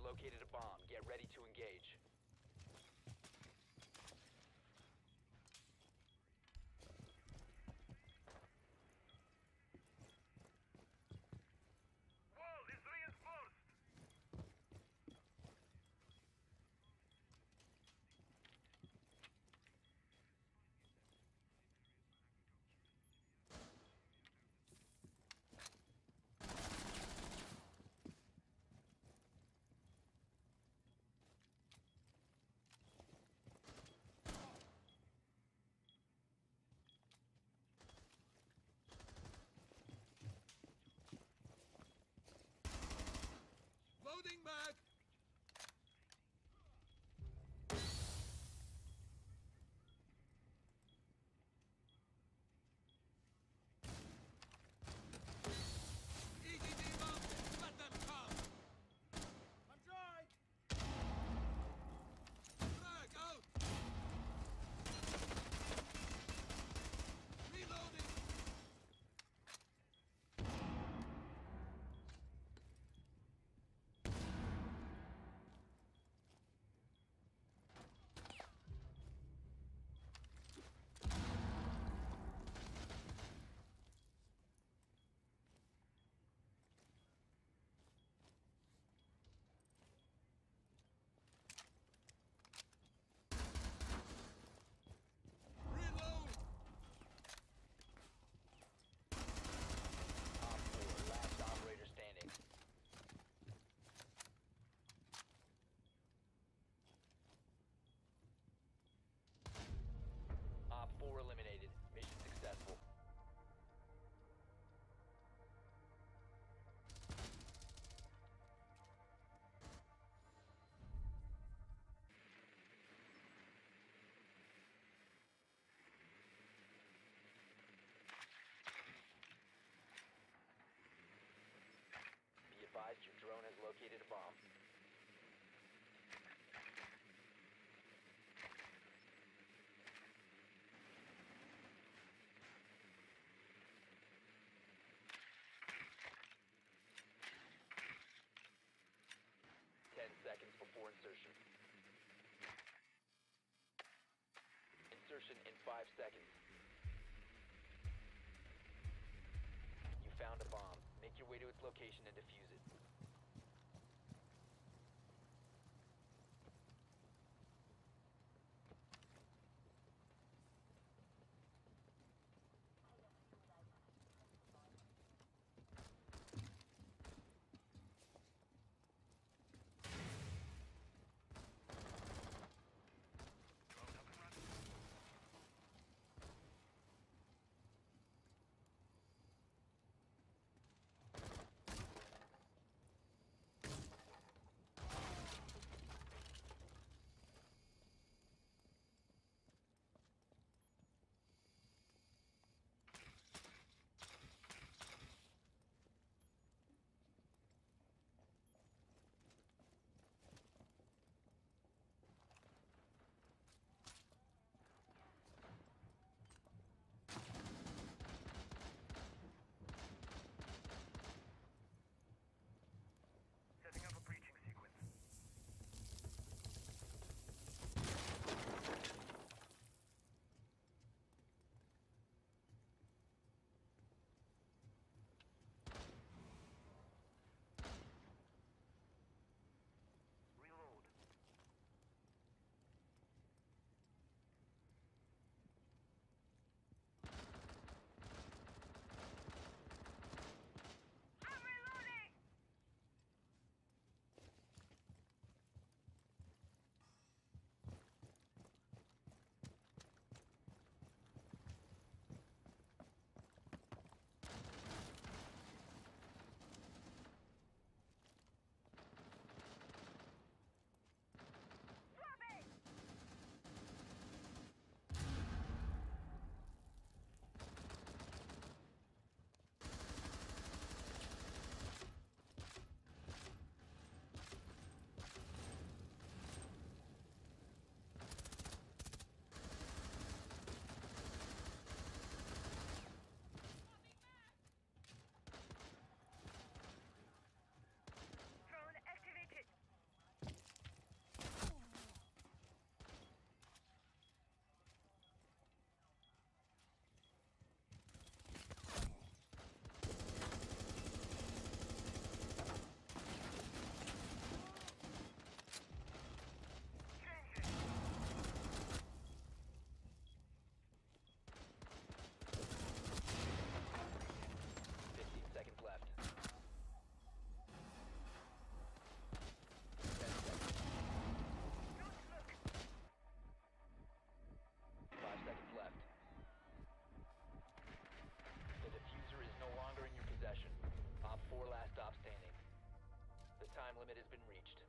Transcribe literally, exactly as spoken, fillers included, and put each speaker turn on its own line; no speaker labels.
located a bomb. Get ready to engage.
Wall is reinforced!
Loading mag! E D D bomb! Let them come! I'm dry! Frag out! Reloading! Reload!
Op four, last operator standing. Op four eliminated. Mission successful. Be advised your drone has located a bomb. Ten seconds before insertion. Insertion in five seconds. You found a bomb. Make your way to its location and defuse it. limit has been reached.